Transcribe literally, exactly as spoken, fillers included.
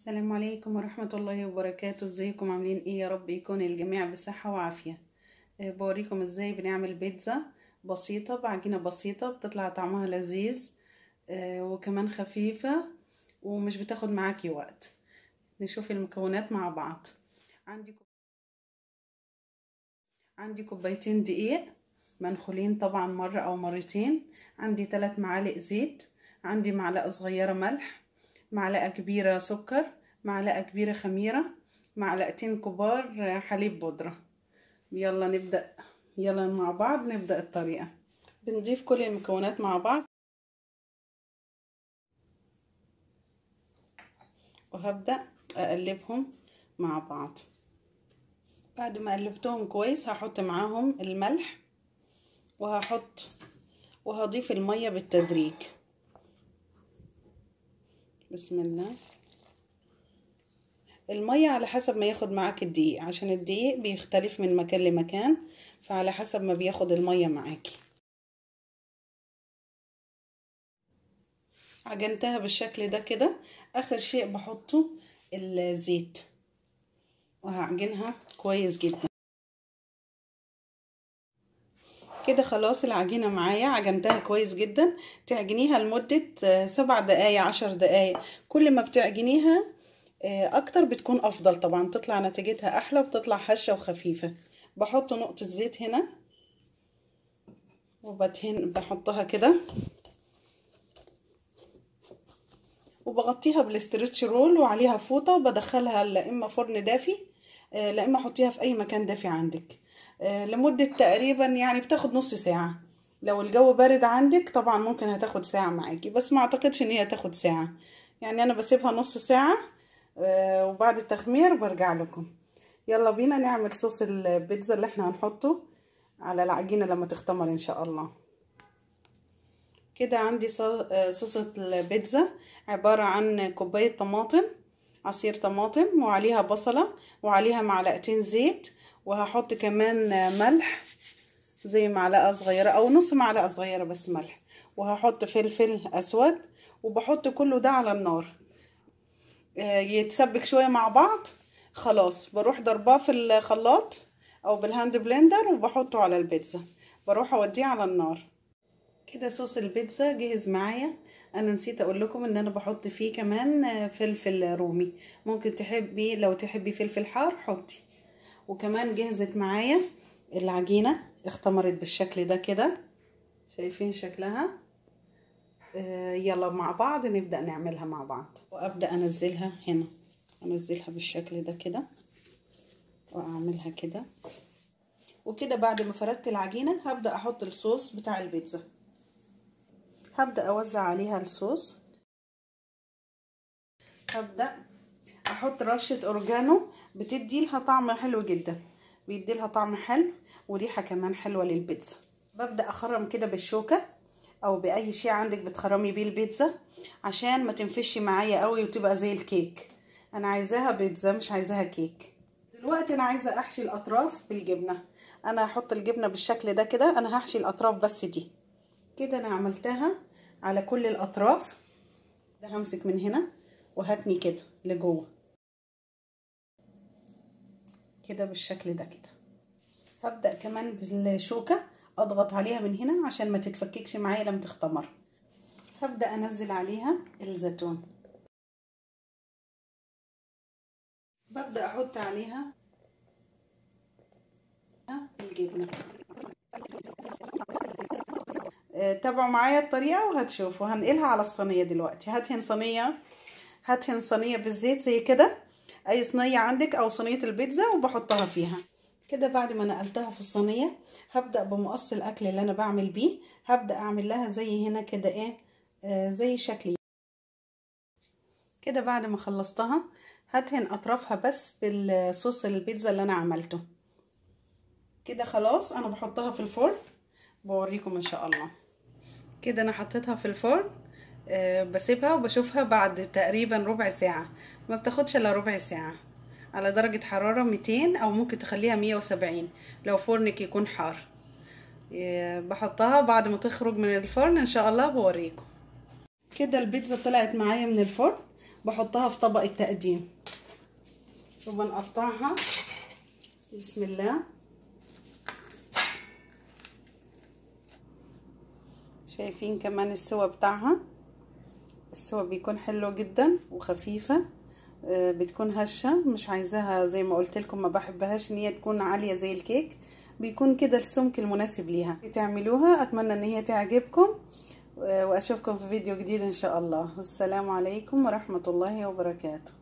السلام عليكم ورحمة الله وبركاته. ازيكم عاملين ايه؟ يا رب يكون الجميع بصحة وعافية. آه، بوريكم ازاي بنعمل بيتزا بسيطة بعجينة بسيطة بتطلع طعمها لذيذ آه، وكمان خفيفة ومش بتاخد معاكي وقت. نشوف المكونات مع بعض. عندي كوب... عندي كوبايتين دقيق منخولين طبعا مرة او مرتين. عندي ثلاث معالق زيت. عندي معلقة صغيرة ملح، معلقة كبيرة سكر، معلقة كبيرة خميرة، معلقتين كبار حليب بودرة. يلا نبدأ، يلا مع بعض نبدأ الطريقة. بنضيف كل المكونات مع بعض وهبدأ أقلبهم مع بعض. بعد ما قلبتهم كويس هحط معاهم الملح وهحط وهضيف المية بالتدريج. بسم الله. المية على حسب ما ياخد معاك الدقيق، عشان الدقيق بيختلف من مكان لمكان، فعلى حسب ما بياخد المية معاكي. عجنتها بالشكل ده كده. اخر شيء بحطه الزيت وهعجنها كويس جدا كده. خلاص العجينة معايا، عجنتها كويس جدا. تعجنيها لمدة سبع دقايق عشر دقايق. كل ما بتعجنيها اكتر بتكون افضل، طبعا تطلع نتيجتها احلى وبتطلع هشة وخفيفة. بحط نقطة زيت هنا وبدهن بحطها كده وبغطيها بالاسترتش رول وعليها فوطة وبدخلها لا اما فرن دافي لا اما احطيها في اي مكان دافي عندك لمدة تقريبا يعني بتاخد نص ساعة. لو الجو بارد عندك طبعا ممكن هتاخد ساعة معاكي، بس ما اعتقدش ان هي تاخد ساعة. يعني انا بسيبها نص ساعة وبعد التخمير برجع لكم. يلا بينا نعمل صوص البيتزا اللي احنا هنحطه على العجينة لما تختمر ان شاء الله. كده عندي صوص البيتزا عبارة عن كوباية طماطم، عصير طماطم، وعليها بصلة، وعليها معلقتين زيت، وهحط كمان ملح زي معلقة صغيرة او نص معلقة صغيرة بس ملح، وهحط فلفل اسود، وبحط كله ده على النار يتسبك شوية مع بعض. خلاص بروح ضرباه في الخلاط او بالهاند بلندر وبحطه على البيتزا، بروح اوديه على النار. كده صوص البيتزا جهز معايا. انا نسيت اقول لكم ان انا بحط فيه كمان فلفل رومي، ممكن تحبي لو تحبي فلفل حار حطي. وكمان جهزت معايا العجينة، اختمرت بالشكل ده كده، شايفين شكلها؟ آه يلا مع بعض نبدأ نعملها مع بعض. وابدأ انزلها هنا، انزلها بالشكل ده كده واعملها كده. وكده بعد ما فردت العجينة هبدأ احط الصوص بتاع البيتزا. هبدأ اوزع عليها الصوص. هبدأ احط رشة اورجانو بتدي لها طعم حلو جدا، بيدي لها طعم حلو وريحة كمان حلوة للبيتزا. ببدأ اخرم كده بالشوكة او باي شيء عندك بتخرمي بيه البيتزا عشان ما تنفش معايا قوي وتبقى زي الكيك. انا عايزاها بيتزا مش عايزاها كيك. دلوقتي انا عايزة احشي الاطراف بالجبنة. انا هحط الجبنة بالشكل ده كده. انا هحشي الاطراف بس دي كده. انا عملتها على كل الاطراف. ده همسك من هنا وهتني كده لجوه كده بالشكل ده كده. هبدأ كمان بالشوكة اضغط عليها من هنا عشان ما تتفككش معايا لما تختمر. هبدأ انزل عليها الزيتون. ببدأ احط عليها الجبنة. تابعوا معايا الطريقة وهتشوفوا. هنقلها على الصينية دلوقتي. هدهن صينية هدهن صينية بالزيت زي كده، اي صينية عندك او صينية البيتزا، وبحطها فيها كده. بعد ما نقلتها في الصينية هبدأ بمقص الاكل اللي انا بعمل بيه. هبدأ اعمل لها زي هنا كده ايه آه زي شكل كده. بعد ما خلصتها هدهن اطرافها بس بالصوص البيتزا اللي انا عملته كده. خلاص انا بحطها في الفرن، بوريكم ان شاء الله. كده انا حطيتها في الفرن أه بسيبها وبشوفها بعد تقريبا ربع ساعة. ما بتاخدش الا ربع ساعة على درجة حرارة ميتين او ممكن تخليها مية وسبعين لو فرنك يكون حار. أه بحطها بعد ما تخرج من الفرن ان شاء الله بوريكم. كده البيتزا طلعت معايا من الفرن بحطها في طبق التقديم وبنقطعها. بسم الله. شايفين كمان السوا بتاعها، السوا بيكون حلو جدا وخفيفة، بتكون هشة، مش عايزاها زي ما قلت لكم، ما بحبهاش ان هي تكون عالية زي الكيك، بيكون كده السمك المناسب ليها. تعملوها، اتمنى ان هي تعجبكم، واشوفكم في فيديو جديد ان شاء الله. السلام عليكم ورحمة الله وبركاته.